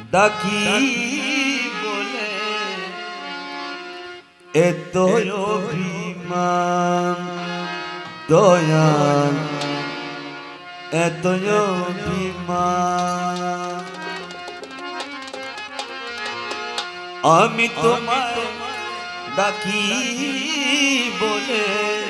ডাকি বলে এত অভিমান দয়াল এত অভিমান আমি তোমায় ডাকি বলে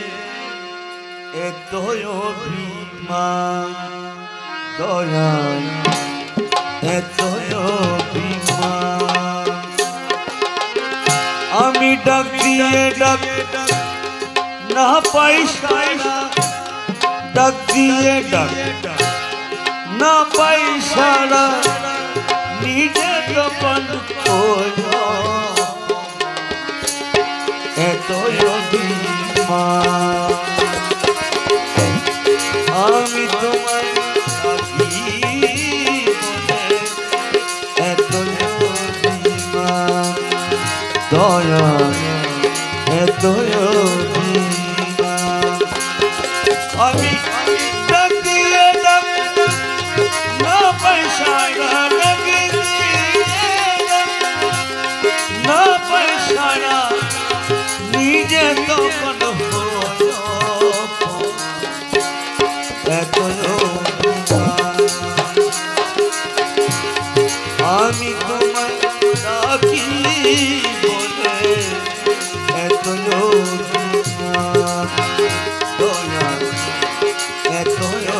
এত অভিমান দয়াল এত অভিমান আমি ডাক দিয়ে ডাক না পাই সারা ডাক দিয়ে ডাক না পাই সারা নিজে তখন এত অভিমান আমি তোমায় ডাকি বলে এত অভিমান দয়াল এত অভিমান আমি ডাক দিয়ে ডাক না পাই সারা ডাক দিয়ে না পাই সারা নিজে তখন এত আমি তোমায় ডাকি বলে এত দয়াল এত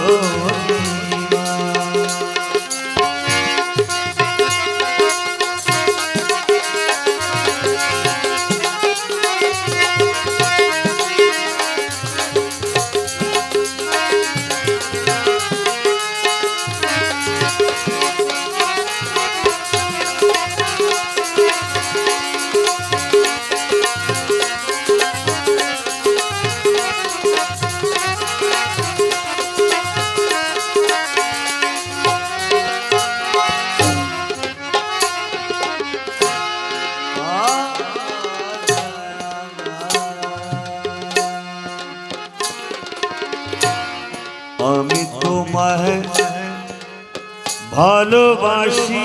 আমি তোমায় ভালোবাসি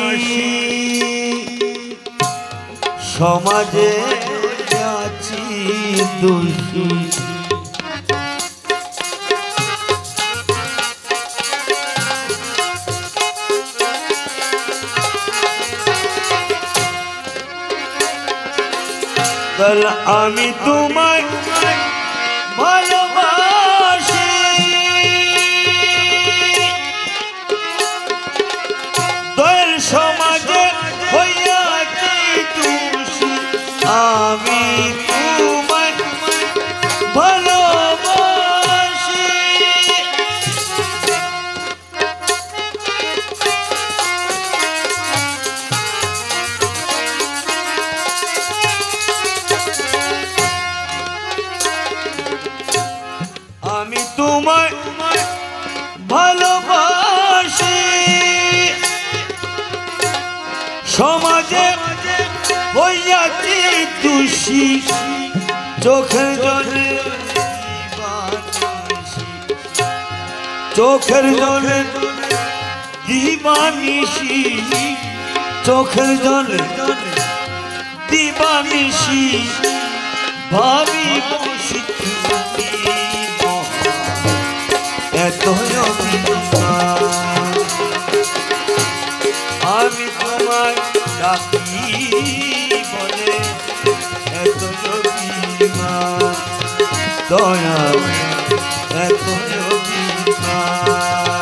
সমাজে আছি দোষী আমি তোমায় ভালোবাসি দয়াল সমাজে হইয়াছি দোষী আমি তোমায় ভালোবাসি আমি তোমায় ভালোবাসি সমাজে হইয়াছি দোষী চোখের জলে চোখের জলে দিবানিশি চোখের জলে দিবানিশি ভাবি বসি এত অভিমান আমি তোমায় ডাকি বলে এত অভিমান দয়াল এত অভিমান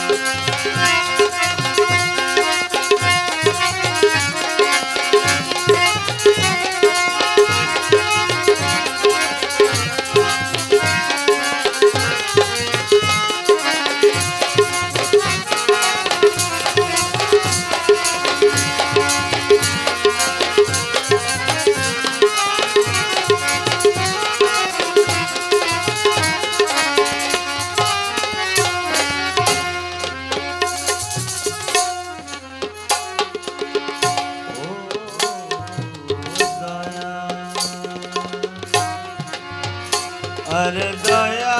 अरे दया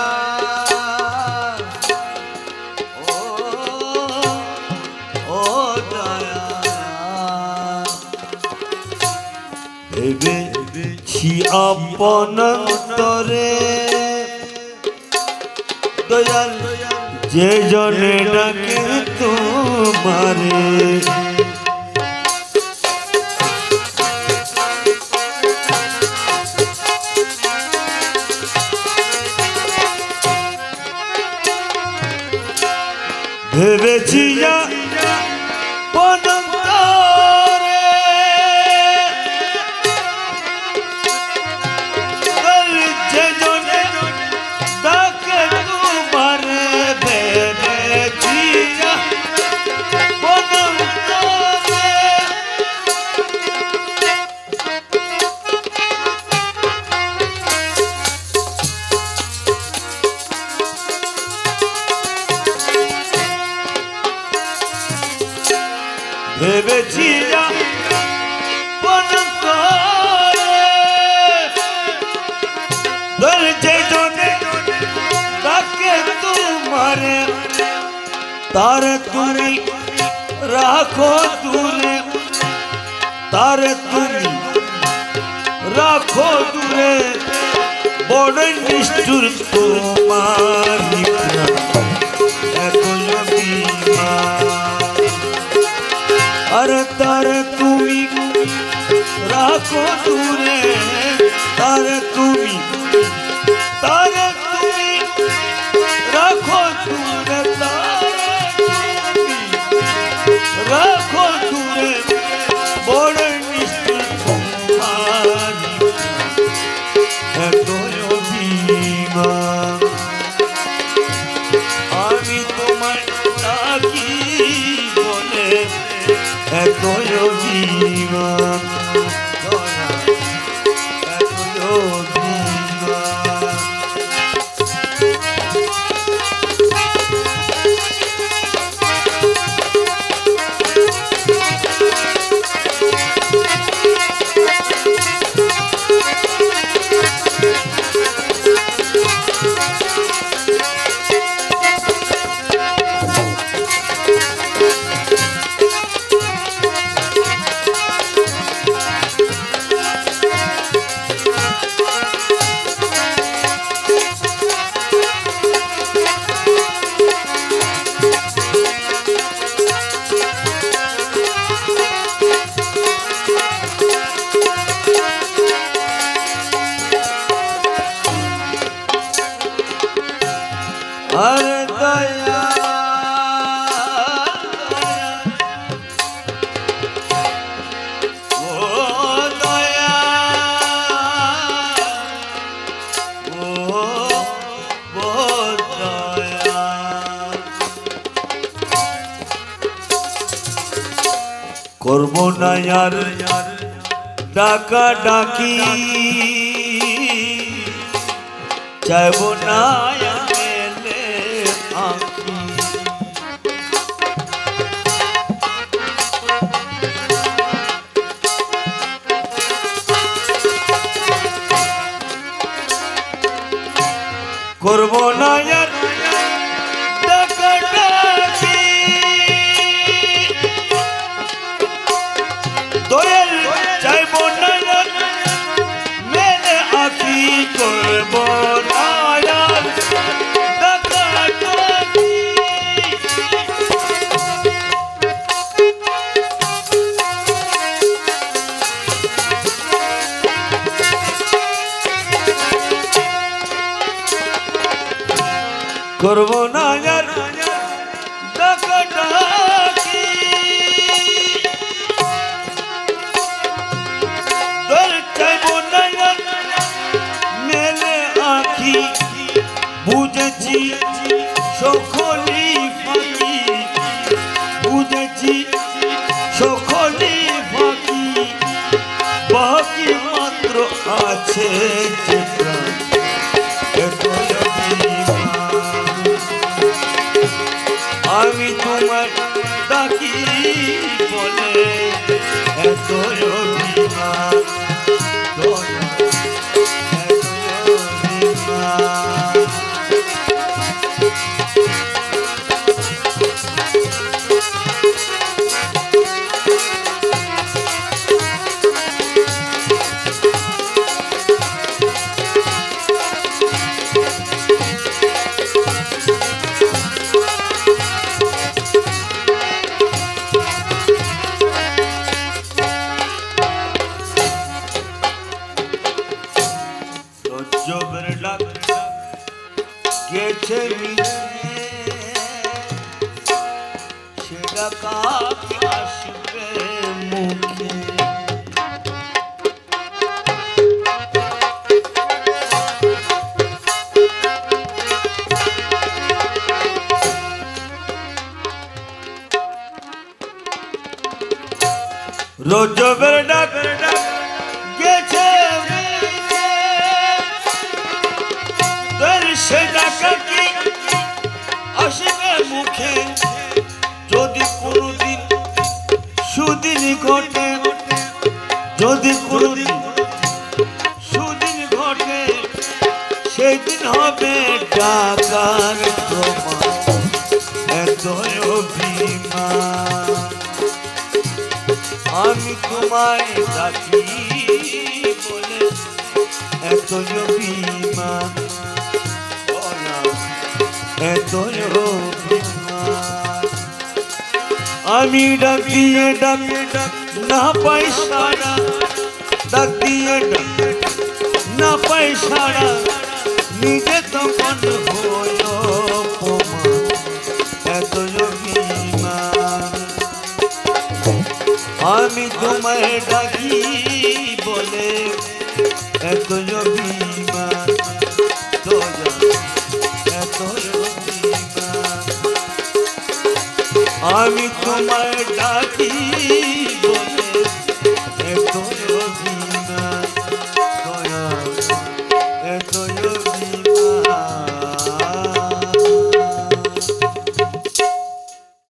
ओ दया ভেবেছি আপন অন্তরে দয়াল যে জনে ডাকে তোমারে ভেবেছি আপন অন্তরে যে জনে ডাকে তোমারে ভেবেছি আপন অন্তরে ভেবেছি আপন অন্তরে যে জনে ডাকে তোমারে তারে তুমি রাখো দূরে তারে তুমি রাখো দূরে বড় নিষ্ঠুর তোমার এত अरे तारे तुम्ही राखो दूरे तारे तुम्ही राखो दूरे तारे राखो दूरे बड़े निष्ठुर तुम्हारी एतो अभिमान आमी तुम्हार डाकी बोले এতো অভিমান এতো অভিমান अरे दया ओ दया ओ दया করব না यार ডাকা ডাকি চাইব না করব না यार ডাকাডাকি দয়াল চাইব না यार মেলে আঁকি করব না यार ডাকাডাকি করব না यार ডাকাডাকি দর চাইব না यार মেলে আঁখি বুঝেছি সকলই ফাঁকি বুঝেছি সকলই ফাঁকি বাকি মাত্র আছে যে প্রাণ আমি তোমার ডাকি বলে এত অভিমান রজবের ডাক গেছে তোর সে ডাকা কি আসবে মুখে যদি কোনদিন সুদিন ঘটে যদি কোনদিন সুদিন ঘটে সেই দিন হবে ডাকার প্রমাণ এত অভিমান আমি তোমায় ডাকি বলে এত অভিমান এত অভিমান আমি ডাক দিয়ে ডাক না পাই সারা ডাক দিয়ে ডাক না পাই সারা নিজে তখন হল অপমান এত অভিমান আমি তোমায় ডাকি বলে এত অভিমান এত অভিমান আমি তোমায় ডাকি